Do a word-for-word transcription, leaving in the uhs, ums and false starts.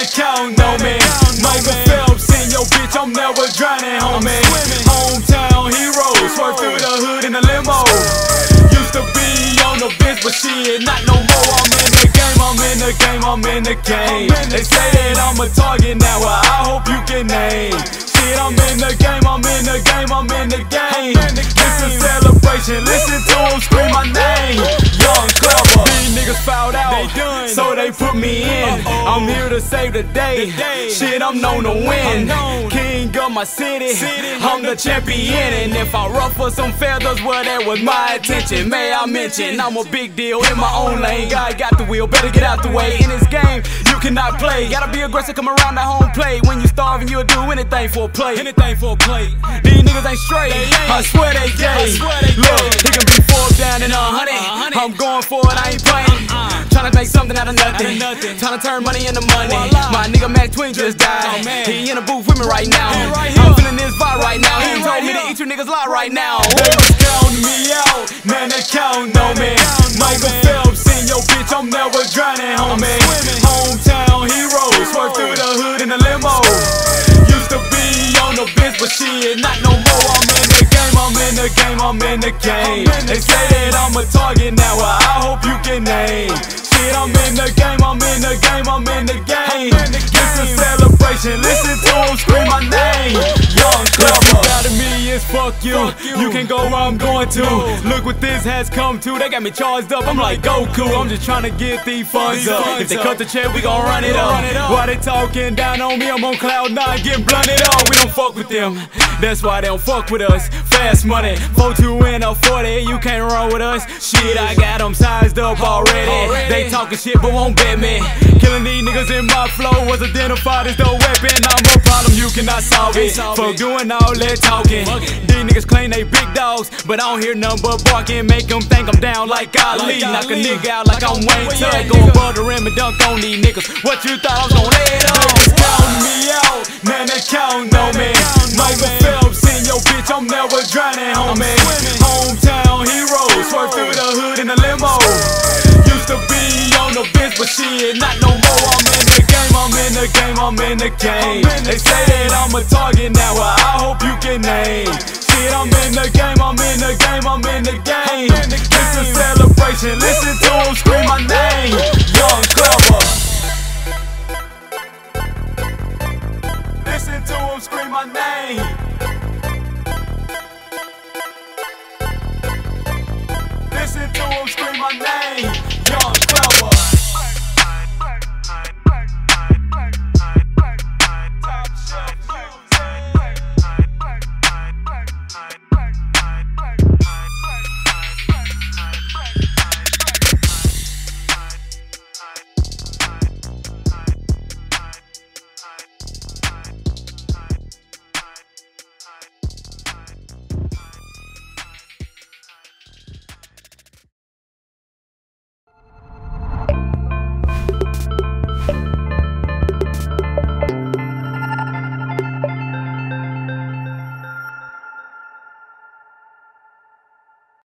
they counting on me. Michael Phelps and your bitch, I'm never drowning, homie. Hometown heroes, swerve through the hood in a limo. Used to be on the bench, but shit, not no more. I'm in the game, I'm in the game, I'm in the game. They say that I'm a target now, well, I hope you can name. Shit, I'm in the game, I'm in the game, I'm in the game. It's a celebration, listen to them scream my name. Young Clever. These niggas fouled out, so they put me in. I'm here to save the day. Shit, I'm known to win. King of my city, I'm the champion. And if I ruffle some feathers, well, that was my intention. May I mention, I'm a big deal in my own lane. God got the wheel, better get out the way. In this game, you cannot play. Gotta be aggressive, come around the home plate. When you starving, you'll do anything for a plate. Anything for a plate. These niggas ain't straight, I swear they gay. Look, it can be four down in a hundred. I'm going for it, I ain't playing. Tryna make something out of nothing. Tryna turn money into money. My nigga Mac Twin just died. He in a booth with me right now. I'm feeling this vibe right now. He told me to eat you niggas live right now. They was counting me out, man, they counting on me. Michael Phelps and your bitch, I'm never drowning, homie. Hometown heroes, swerve through the hood in a limo. Used to be on the bench, but shit, not no more. I'm in the game, I'm in the game, I'm in the game. They say that I'm a target now, well, I hope you can name. Shit, I'm in the game, I'm in the game, I'm in the game. It's a celebration, listen to them scream my name. Young Clever. Out of me is fuck you. You can go where I'm going to. Look what this has come to. They got me charged up, I'm like Goku. I'm just trying to get these funds up. If they cut the check, we gon' run it up. While they talking down on me, I'm on cloud nine, getting blunted up. We don't fuck with them, that's why they don't fuck with us. Fast money, four two and a forty, you can't run with us. Shit, I got them sized up already. They talking shit but won't bet me. Killing these niggas in my flow was identified as the weapon. I'm a problem, you cannot solve it. For doing all that talking. These niggas claim they big dogs, but I don't hear nothing but barking. Make them think I'm down like Ali. Knock a nigga out like I'm Wayne Tut. Go above the rim and dunk on these niggas. What you thought I was gon' lay it on? Niggas counting me out, man, they counting on me. Michael Phelps and your bitch, I'm never drowning, homie. Hometown heroes, swerve through the hood in a limo. Used to be on the bench, but shit, not no more. I'm in the game, I'm in the game, I'm in the game. They say that I'm a target now, well, I hope you can name. Shit, I'm in the game, I'm in the game, I'm in the game. It's a celebration, listen to them scream my name. Young Clever. Listen to them scream my name. Listen to them scream my name.